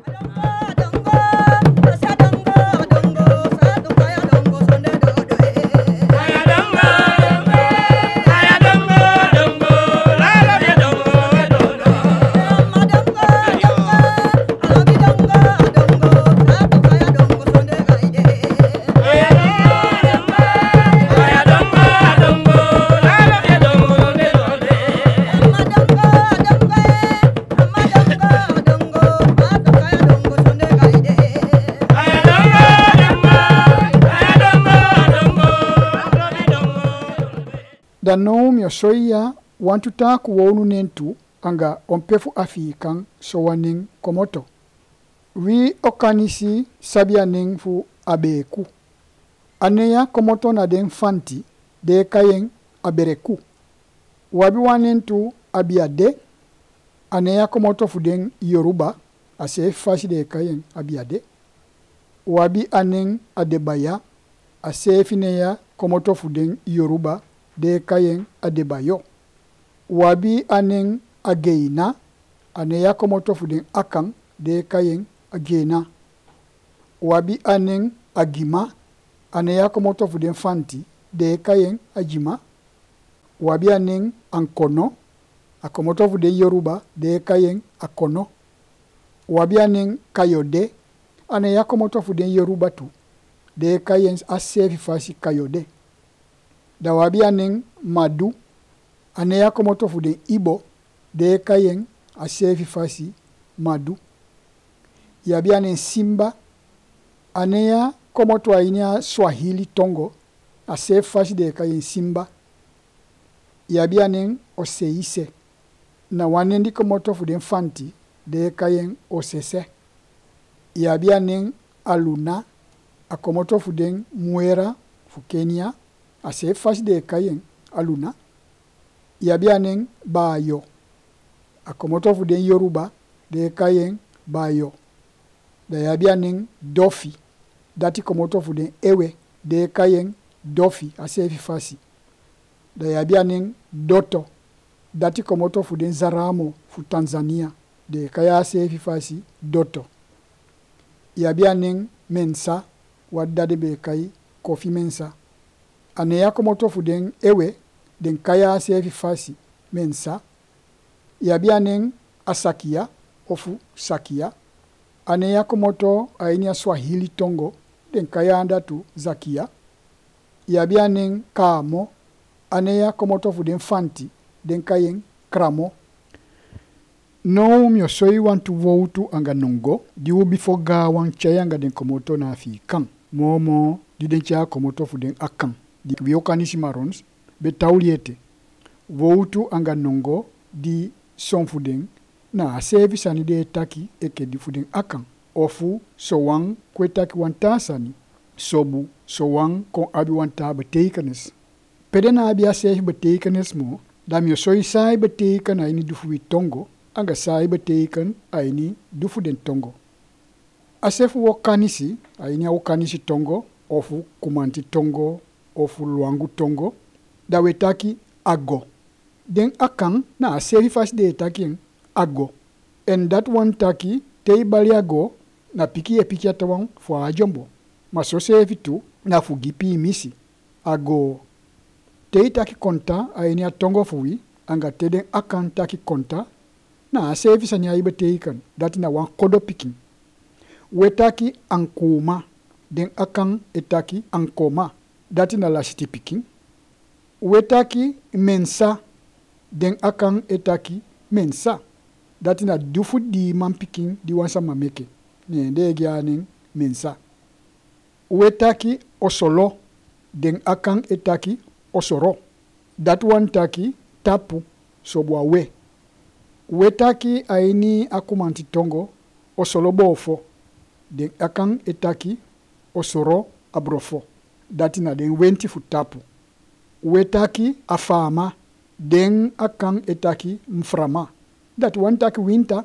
Danom yo soya want to talk wonu nentu anga ompefu Afrikan sowaning komoto. We Okanisi sabianing fu abeku. Aneya komoto na den fanti de kayeng abereku. Wabi wanentu abiade. Aneya komoto fu den Yoruba ase fashi de kayeng abiade. Wabi aneng adebaya ase fineya komoto fu den Yoruba de kayeng adebayo. Wabi aneng ageina aneya komoto fu den akang de kayeng agena. Wabi aneng agima aneya komoto fu den fanti de kayeng ajima. Wabi aneng ankono akomoto fu den Yoruba de kayeng akono. Wabi aneng kayode aneya komoto fu den Yoruba tu de kayeng asefi fasi kayode. Da wabi aneng madu aneya komoto fu den Ibo de kayeng asefi fasi madu. Yabi aneng simba aneya komoto ainia Swahili tongo asefi fasi de kayeng simba. Yabi aneng oseise na wanendi komoto fu den fanti de kayeng osese. Yabi aneng aluna akomoto fu den Mwera fu Kenya ase fasi de kayeng aluna. Yabi aneng bayo akomoto fu den Yoruba de kayeng bayo. Da yabi aneng dofi dati komoto fu den ewe de kayeng dofi ase fasi. Da yabi aneng doto dati komoto fu den Zaramo fu Tanzania de kaya ase fasi doto. Yabi aneng mensa wadade be kai kofi mensa. Aneya komoto fu den ewe den kaya ase fasi mensa. Yabi aneng asakia ofu sakia. Aneya komoto ainia Swahili tongo den kaya andatu zakia. Yabi aneng kamo aneya komoto fu den fanti den kayeng kramo. No myo soi want to vote anga nongo di ubi foga wan chayanga den komoto na Afrikan. Momo di den chaya komoto fu den akang. Di we Okanisi Maroons be tauliete. Vote anga nongo di son fu den na service ani de taki eke di fu den akang. Ofu sowang kwe taki wantasani. Sobu sowang kon abi wanta betekenis. Pede na abi asef betekenis mo da myo soi sai beteken aini du fu tongo. Anga sai beteken aini dufu den tongo. Asefu Okanisi aini Okanisi tongo ofu kumanti tongo ofu luangu tongo da wetaki ago. Den akang na asefi fast de taking ago. And that one taki te bali ago na piki e piki atawang fo ajombo. Maso sefi tu na fugipi misi ago. Te taki konta aini atongo fuwi anga te den akang taki konta na service anya ibeteikan dati na wan kodo picking. Wetaki ankoma den akang etaki ankoma dati na lasiti picking. Wetaki mensa den akang etaki mensa dati na dufu di man picking di wansa mameke. Nende gyaning mensa. Wetaki osolo den akang etaki osoro. Dat wan taki tapu sobwa we. Wetaki aini akumanti tongo osolo bofo den akang etaki osoro abrofo dati na den wenti futapu. Wetaki afama den akang etaki mframa dati wantaki winter.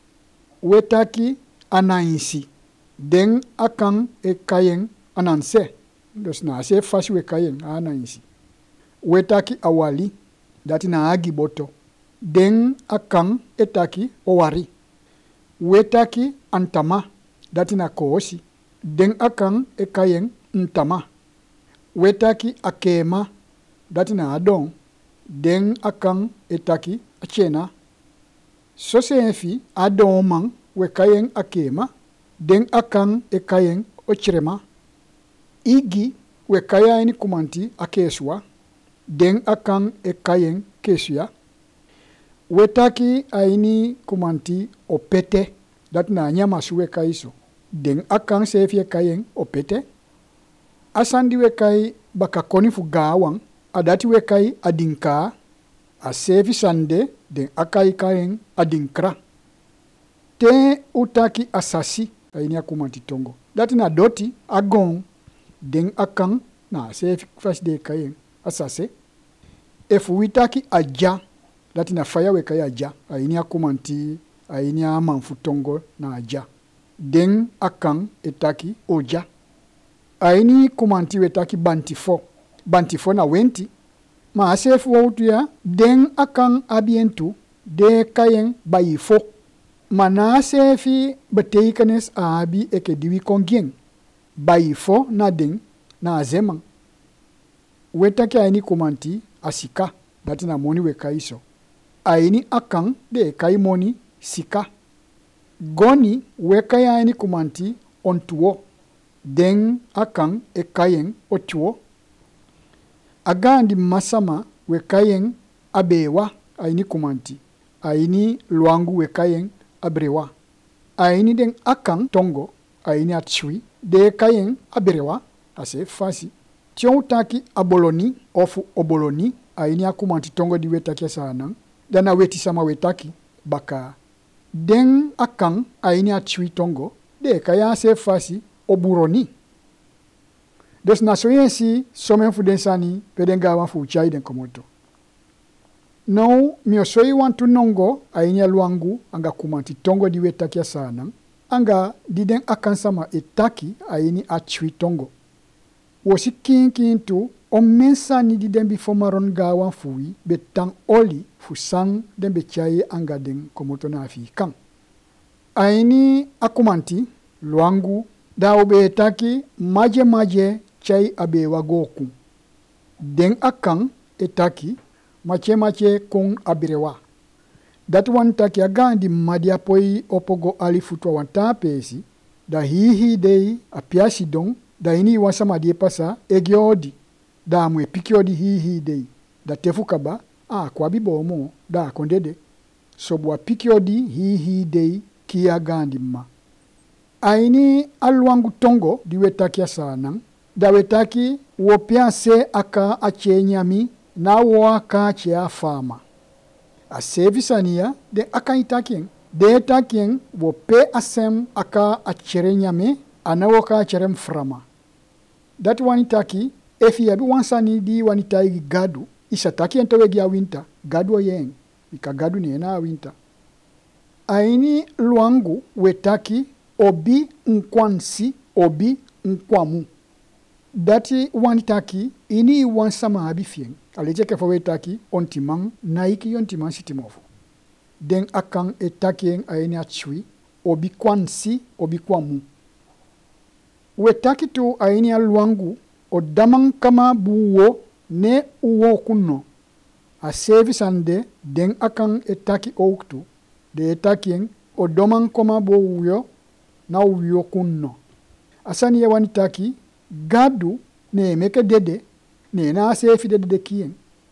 Wetaki anainsi den akang ekayeng ananse dos na ase fasi we kayeng anainsi. Wetaki awali dati na agi boto den akang etaki owari. Wetaki antama datina koosi den akan e kayen ntama wetaki akema datina adon den akan etaki achena sosefi adon man we kayen akema den akan e kayen ochrema igi we kayani kumanti akeswa den akan e kayen kesya wetaki aini kumanti opete datina nyama suwe kaiso den akan sefi e kayen opete asandi we kai bakakoni fu gawang adati we kai adinka a sefi sande den akai kayen adinkra te utaki asasi aini akumanti tongo datina doti agon den akan na sefi fas de kayen asase efu witaki aja datina faya we kai aja aini akumanti aini amanfu tongo na aja den akan etaki oja aini kumanti wetaki bantifo na wenti ma asefu wautu ya den akan abientu de kayen bayifo mana asefi beteikanes abi eke diwi kongien bayifo na den na azeman wetaki aini kumanti asika datina moni we kaiso aini akan de kai moni sika goni we kaya aini kumanti ontuo den akan e kayen otuo agandi masama we kayen abewa aini kumanti aini luangu we kayen abrewa aini den akan tongo aini atshui de kayen abrewa ase fasi tiotaki aboloni ofu oboloni aini akumanti tongo di wetaki sana dana weti sama wetaki baka den akan aini atshui tongo de kaya ase fasi oburoni des na soyensi somen fu densani pedenga wa fu chai den komoto no mi osoi wantu nongo ainya luangu anga kumanti tongo di wetakia sana anga diden akan sama etaki aini achui tongo wosi kintu o mensani diden bi fomaron gawan fuwi betang oli fu sang den be chai anga den komoto na fi kan aini akumanti luangu da ube etaki maje chai abe wagoku den akan etaki mache kong abirewa dat wan taki agandi madia poi opogo alifutwa wanta pesi da hihi dei apiasi don da ini wasama die pasa egiodi da mwe pikiodi hihi dei da tefukaba kwa bibomo da kondede sobwa pikiodi hihi dei kia gandi ma aini alwangu tongo diwetaki asanan da wetaki wopiase aka achenyami na waka chia fama a servisania de aka itakien de takien wope asem aka acherenyame anawoka acherem frama that wanitaki efi yabi wansani di wanitai gadu isataki entowegi ya winter gadu oyen ika gadu ni ena winter aini luangu wetaki obi nkwansi obi nkwamu dati wanitaki ini wansama abifien alejeke fawetaki ontimang naiki yontimang sitimofu den akan etakien aini achui obi kwansi obi kwamu wetaki tu aini aluangu o damang kama buwo ne uwo kunno a service ande den akan etaki ouktu de etakien o domang kama bo uyo na uyo kunno asani ya wanitaki gadu ne meke dede ne na sefi dede kien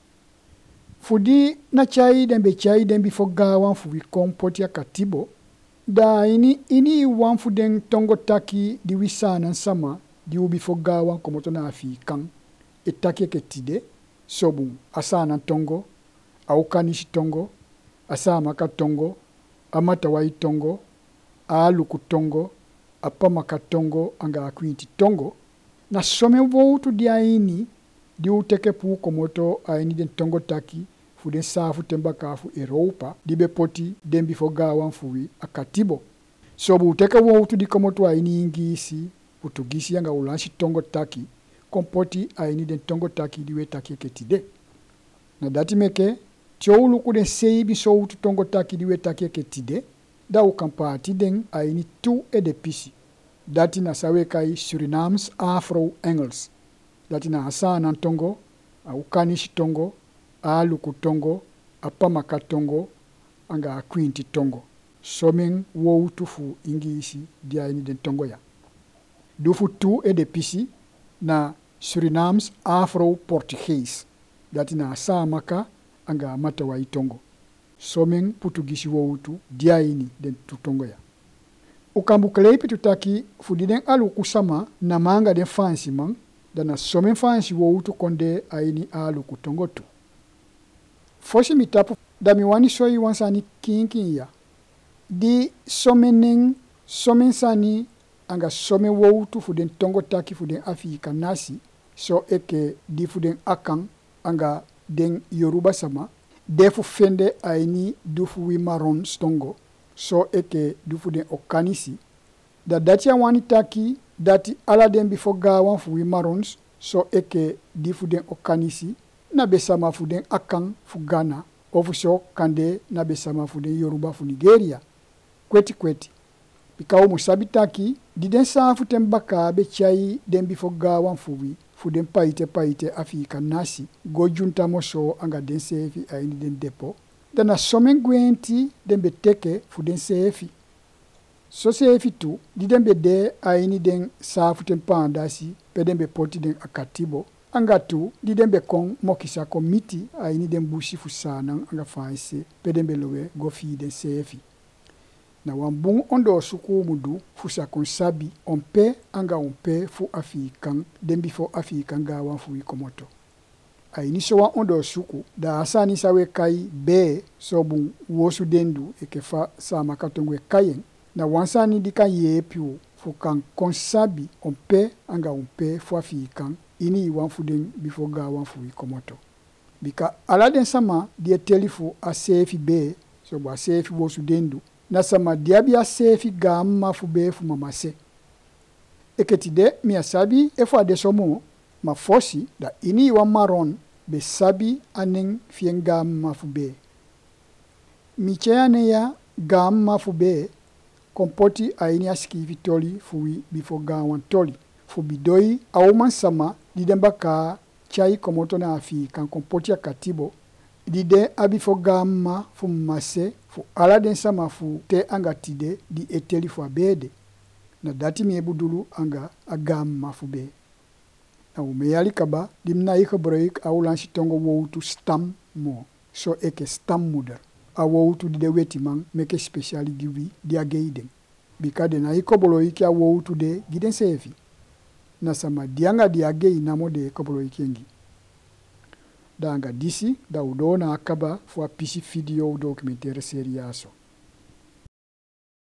fudi na chai dembe foga wan fu kompoti ya katibo da ini wan fu den tongo taki di wisana sama di ubi foga wan komoto na afi kan etaki ketide sobu asana tongo Okanisi tongo Saamaka tongo Matawai tongo Aluku tongo Pamaka tongo anga Kwiïnti tongo na some votu di aini di uteke pu komoto aini den tongo taki fu den safu tembaka fu Europa di bepoti den bifo gawan fuwi akatibo so bu uteke votu di komoto aini ingisi Portugisi anga ulansi tongo taki kompoti aini den tongo taki di wetaki ketide na dati meke tiowulu ku den seibi so utu tongo taki di wetaki ketide da u kan parti den aini tu e de pisi. Dati na sawe kai Surinames Afro-Engels. Dati na Sranan tongo, a Okanisi tongo, a Aluku tongo, a Pamaka tongo, anga a Kwiïnti tongo. Somen wo tufu ingisi dia ini den tongo ya. Dufu tu e de pisi na Surinames Afro-Portuguese. Dati na Saamaka anga Matawai tongo. Somen Portugisi wo tu dia ini den tu tongo ya. Ukambu kleipi tutaki fudiden Aluku sama na manga den fansi man dana somen fansi wo tu konde aini Aluku tongo tu. Fosi mitapu dami wani soyi wansani kinkin ya. Di somen sani anga somen wo tu fuden tongo taki fuden Afrika nasi so eke di fuden akang anga den Yoruba sama defu fende aini dufu wi Maroons tongo so eke dufu den Okanisi da dati ya wani taki dati ala den bifo gawan fu wi Maroons so eke difu den Okanisi na besama fu den akang fu Ghana ofu so kande na besama fu den Yoruba fu Nigeria kweti pika musabi taki di den sa fu tembaka be chai den bifo gawan fu den paite Afrika nasi go junta moso anga den sefi aini den depo dana somen gwenti den beteke fu den sefi so sefi tu di den bede aini den sa fu tempandasi pe den be poti den akatibo anga tu di den be kon mokisa komiti aini den bushi fu Sranan anga faise pe den be lowe go fi den sefi na wambung ondo suku mudu fusa konsabi onpe anga onpe fu Afrikan dembi fo Afrikan gawa fu ikomoto. Aini sowa ondo suku da asani sawe kai be sobun wosu dendu ekefa Saamaka tongwe kayen na wansani dika yepiu fu kan konsabi onpe anga onpe fu Afrikan ini wan fu den bifo gawa fu ikomoto. Bika aladen sama die telifu a sefi be sobo a sefi wosu dendu na sama diabia sefi gamma fu be fu mamase. Eketide mi asabi efo adesomo ma fosi da ini wa maron be sabi aning fien gamma fu be. Mi cheane ya gamma fu be kompoti aini aski vitoli fu bifo gawan toli. Fu bidoi auman sama didemba ka chai komoto na afi kan kompoti ya katibo dide abifo gamma fu mase fu aladen sama fu te anga tide di eteli fu abede na dati mi ebudulu anga agamma fu be na umeyali kaba dimna ika broik awulansi tongo woutu stam mo so eke stam muder a woutu dide weti man meke speciali giwi di ageiden bikade na iko bolo iki a woutu de giden sefi na sama dianga di agei namo de kobolo ikengi danga disi da udona akaba fu apisi video documentaire seri yaso.